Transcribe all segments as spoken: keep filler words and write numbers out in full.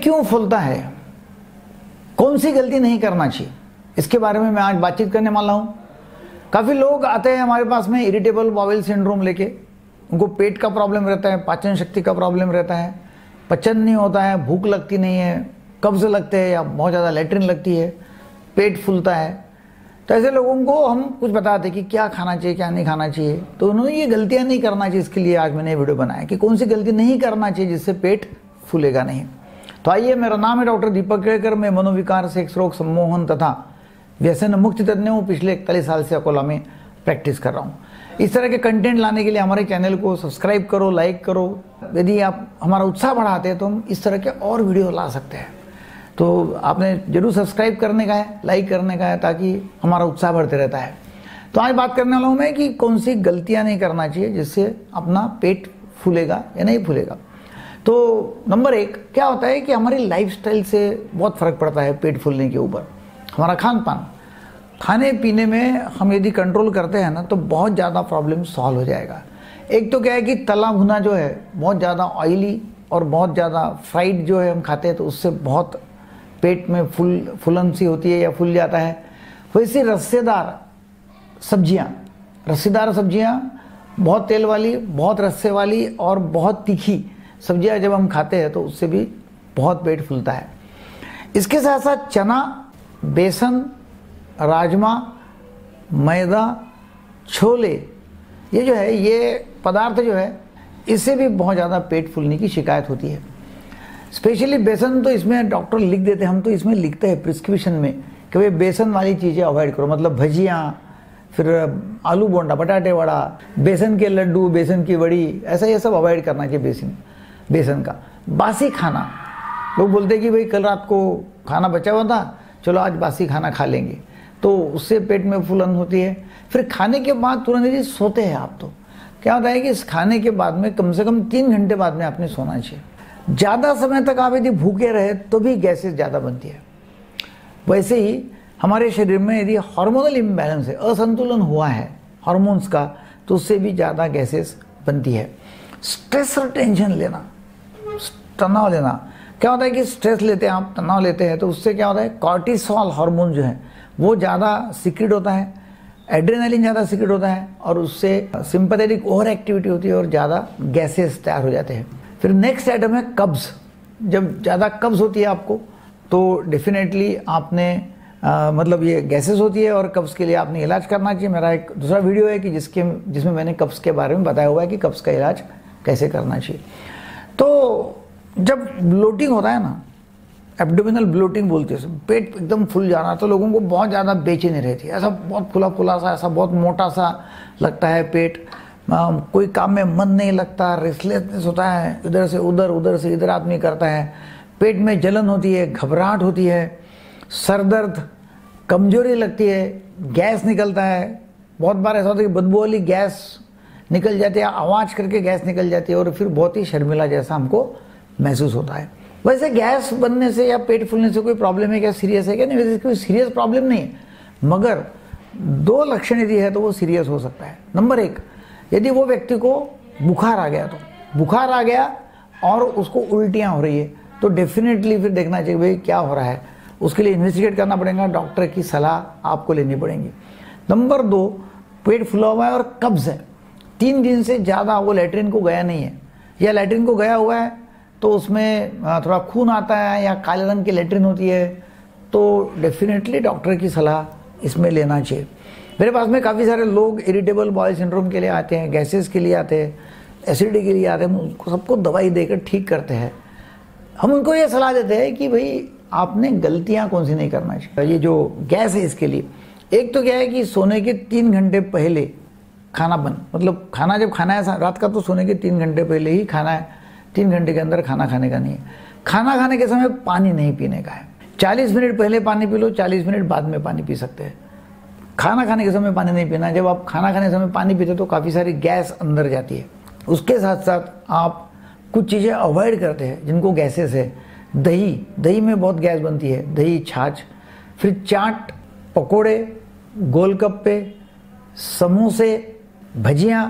क्यों फूलता है, कौन सी गलती नहीं करना चाहिए, इसके बारे में मैं आज बातचीत करने वाला हूँ। काफ़ी लोग आते हैं हमारे पास में इरिटेबल बाउल सिंड्रोम लेके। उनको पेट का प्रॉब्लम रहता है, पाचन शक्ति का प्रॉब्लम रहता है, पचन नहीं होता है, भूख लगती नहीं है, कब्ज लगते हैं या बहुत ज़्यादा लेटरिन लगती है, पेट फूलता है। तो ऐसे लोगों को हम कुछ बताते हैं कि क्या खाना चाहिए क्या नहीं खाना चाहिए। तो उन्होंने ये गलतियाँ नहीं करना चाहिए, इसके लिए आज मैंने वीडियो बनाया कि कौन सी गलती नहीं करना चाहिए जिससे पेट फूलेगा नहीं। तो आइए, मेरा नाम है डॉक्टर दीपक केड़कर। मैं मनोविकार, सेक्स रोग, सम्मोहन तथा व्यसन मुक्ति तज्ञ हूँ। पिछले इकतालीस साल से अकोला में प्रैक्टिस कर रहा हूँ। इस तरह के कंटेंट लाने के लिए हमारे चैनल को सब्सक्राइब करो, लाइक करो। यदि आप हमारा उत्साह बढ़ाते हैं तो हम इस तरह के और वीडियो ला सकते हैं। तो आपने जरूर सब्सक्राइब करने का है, लाइक करने का है, ताकि हमारा उत्साह बढ़ते रहता है। तो आज बात करने वाला हूँ मैं कि कौन सी गलतियाँ नहीं करना चाहिए जिससे अपना पेट फूलेगा या नहीं फूलेगा। तो नंबर एक, क्या होता है कि हमारी लाइफस्टाइल से बहुत फ़र्क पड़ता है पेट फूलने के ऊपर। हमारा खान पान, खाने पीने में हम यदि कंट्रोल करते हैं ना तो बहुत ज़्यादा प्रॉब्लम सॉल्व हो जाएगा। एक तो क्या है कि तला भुना जो है बहुत ज़्यादा ऑयली और बहुत ज़्यादा फ्राइड जो है हम खाते हैं, तो उससे बहुत पेट में फुल फुलन सी होती है या फूल जाता है। वैसे रस्सेदार सब्जियां, रस्सेदार सब्जियां, बहुत तेल वाली, बहुत रस्से वाली और बहुत तीखी सब्जियां जब हम खाते हैं तो उससे भी बहुत पेट फूलता है। इसके साथ साथ चना, बेसन, राजमा, मैदा, छोले, ये जो है ये पदार्थ जो है इससे भी बहुत ज़्यादा पेट फूलने की शिकायत होती है। स्पेशली बेसन तो इसमें डॉक्टर लिख देते हैं, हम तो इसमें लिखते हैं प्रिस्क्रिप्शन में कि भाई बेसन वाली चीज़ें अवॉइड करो। मतलब भजियाँ, फिर आलू बोंडा, बटाटे वड़ा, बेसन के लड्डू, बेसन की बड़ी, ऐसा ये सब अवॉइड करना चाहिए बेसन बेसन का। बासी खाना, लोग बोलते हैं कि भाई कल रात को खाना बचा हुआ था, चलो आज बासी खाना खा लेंगे, तो उससे पेट में फूलन होती है। फिर खाने के बाद तुरंत यदि सोते हैं आप, तो क्या होता है कि इस खाने के बाद में कम से कम तीन घंटे बाद में आपने सोना चाहिए। ज़्यादा समय तक आप यदि भूखे रहे तो भी गैसेस ज़्यादा बनती है। वैसे ही हमारे शरीर में यदि हार्मोनल इम्बैलेंस है, असंतुलन हुआ है हार्मोन्स का, तो उससे भी ज़्यादा गैसेस बनती है। स्ट्रेस और टेंशन लेना, तनाव लेना, क्या होता है कि स्ट्रेस लेते हैं आप, तनाव लेते हैं, तो उससे क्या होता है कॉर्टिसोल हार्मोन जो है वो ज़्यादा सीक्रेट होता है, एड्रेनालिन ज़्यादा सीक्रेट होता है और उससे सिंपैथेटिक ओवर एक्टिविटी होती है और ज़्यादा गैसेस तैयार हो जाते हैं। फिर नेक्स्ट आइटम है कब्ज़। जब ज़्यादा कब्ज़ होती है आपको तो डेफिनेटली आपने आ, मतलब ये गैसेस होती है और कब्ज़ के लिए आपने इलाज करना चाहिए। मेरा एक दूसरा वीडियो है कि जिसके जिसमें मैंने कब्ज़ के बारे में बताया हुआ है कि कब्ज़ का इलाज कैसे करना चाहिए। तो जब ब्लोटिंग होता है ना, एब्डोमिनल ब्लोटिंग बोलते हैं, पेट एकदम फूल जाना, तो लोगों को बहुत ज़्यादा बेचैनी रहती है। ऐसा बहुत फुला फुला सा, ऐसा बहुत मोटा सा लगता है पेट, आ, कोई काम में मन नहीं लगता, रेस्टलेसनेस होता है, इधर से उधर उधर से इधर आदमी करता है, पेट में जलन होती है, घबराहट होती है, सर दर्द, कमजोरी लगती है, गैस निकलता है। बहुत बार ऐसा होता है कि बदबू वाली गैस निकल जाती है, आवाज़ करके गैस निकल जाती है और फिर बहुत ही शर्मिला जैसा हमको महसूस होता है। वैसे गैस बनने से या पेट फूलने से कोई प्रॉब्लम है क्या, सीरियस है क्या? नहीं, वैसे कोई सीरियस प्रॉब्लम नहीं है, मगर दो लक्षण यदि है तो वो सीरियस हो सकता है। नंबर एक, यदि वो व्यक्ति को बुखार आ गया, तो बुखार आ गया और उसको उल्टियाँ हो रही है, तो डेफिनेटली फिर देखना चाहिए भाई क्या हो रहा है। उसके लिए इन्वेस्टिगेट करना पड़ेगा, डॉक्टर की सलाह आपको लेनी पड़ेगी। नंबर दो, पेट फूला हुआ है और कब्ज़ है, तीन दिन से ज़्यादा वो लैट्रिन को गया नहीं है, या लैट्रिन को गया हुआ है तो उसमें थोड़ा खून आता है या काले रंग की लैट्रिन होती है, तो डेफिनेटली डॉक्टर की सलाह इसमें लेना चाहिए। मेरे पास में काफ़ी सारे लोग इरिटेबल बाउल सिंड्रोम के लिए आते हैं, गैसेस के लिए आते हैं, एसिडिटी के लिए आते हैं, उनको सबको दवाई देकर ठीक करते हैं। हम उनको ये सलाह देते हैं कि भाई आपने गलतियाँ कौन सी नहीं करना चाहिए। ये जो गैस है इसके लिए, एक तो क्या है कि सोने के तीन घंटे पहले खाना बंद, मतलब खाना जब खाना है रात का तो सोने के तीन घंटे पहले ही खाना है, तीन घंटे के अंदर खाना खाने का नहीं है। खाना खाने के समय पानी नहीं पीने का है, चालीस मिनट पहले पानी पी लो, चालीस मिनट बाद में पानी पी सकते हैं। खाना खाने के समय पानी नहीं पीना। जब आप खाना खाने के समय पानी पीते तो काफ़ी सारी गैस अंदर जाती है। उसके साथ साथ आप कुछ चीज़ें अवॉइड करते हैं जिनको गैसेस है। दही, दही में बहुत गैस बनती है, दही, छाछ। फिर चाट, पकोड़े, गोलगप्पे, समोसे, भजियाँ,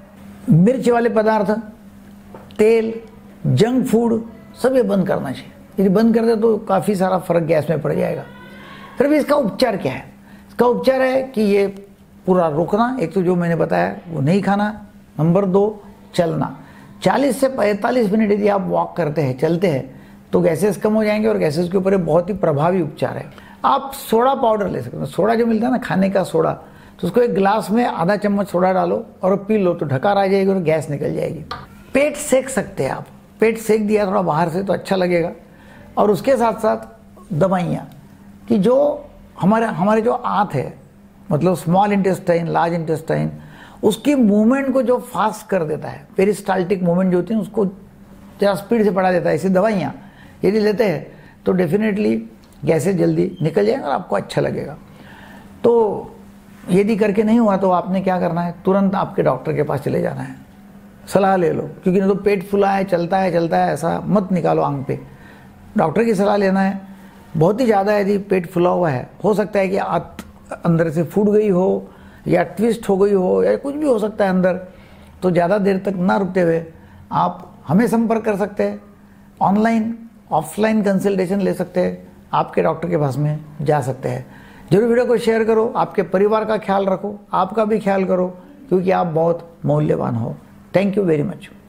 मिर्च वाले पदार्थ, तेल, जंक फूड, सब ये बंद करना चाहिए। यदि बंद कर दे तो काफ़ी सारा फर्क गैस में पड़ जाएगा। फिर भी इसका उपचार क्या है? इसका उपचार है कि ये पूरा रोकना, एक तो जो मैंने बताया वो नहीं खाना, नंबर दो चलना। चालीस से पैंतालीस मिनट यदि आप वॉक करते हैं, चलते हैं, तो गैसेस कम हो जाएंगे और गैसेस के ऊपर बहुत ही प्रभावी उपचार है। आप सोडा पाउडर ले सकते हैं, सोडा जो मिलता है ना खाने का सोडा, तो उसको एक गिलास में आधा चम्मच सोडा डालो और पी लो तो ढकार आ जाएगी और गैस निकल जाएगी। पेट सेक सकते हैं आप, पेट सेक दिया थोड़ा बाहर से तो अच्छा लगेगा। और उसके साथ साथ दवाइयाँ कि जो हमारे हमारे जो आंत है, मतलब स्मॉल इंटेस्टाइन, लार्ज इंटेस्टाइन, उसकी मूवमेंट को जो फास्ट कर देता है, पेरिस्टाल्टिक मूवमेंट जो होती है उसको ज़रा स्पीड से बढ़ा देता है। ऐसी दवाइयाँ यदि लेते हैं तो डेफिनेटली गैसें जल्दी निकल जाएंगे और आपको अच्छा लगेगा। तो यदि करके नहीं हुआ तो आपने क्या करना है, तुरंत आपके डॉक्टर के पास चले जाना है, सलाह ले लो, क्योंकि नहीं तो पेट फूला है, चलता है चलता है ऐसा मत निकालो आंख पे। डॉक्टर की सलाह लेना है। बहुत ही ज़्यादा यदि पेट फूला हुआ है, हो सकता है कि आंत अंदर से फूट गई हो या ट्विस्ट हो गई हो या कुछ भी हो सकता है अंदर, तो ज़्यादा देर तक ना रुकते हुए आप हमें संपर्क कर सकते हैं। ऑनलाइन ऑफलाइन कंसल्टेशन ले सकते हैं, आपके डॉक्टर के पास में जा सकते हैं। जरूर वीडियो को शेयर करो, आपके परिवार का ख्याल रखो, आपका भी ख्याल करो, क्योंकि आप बहुत मूल्यवान हो। Thank you very much.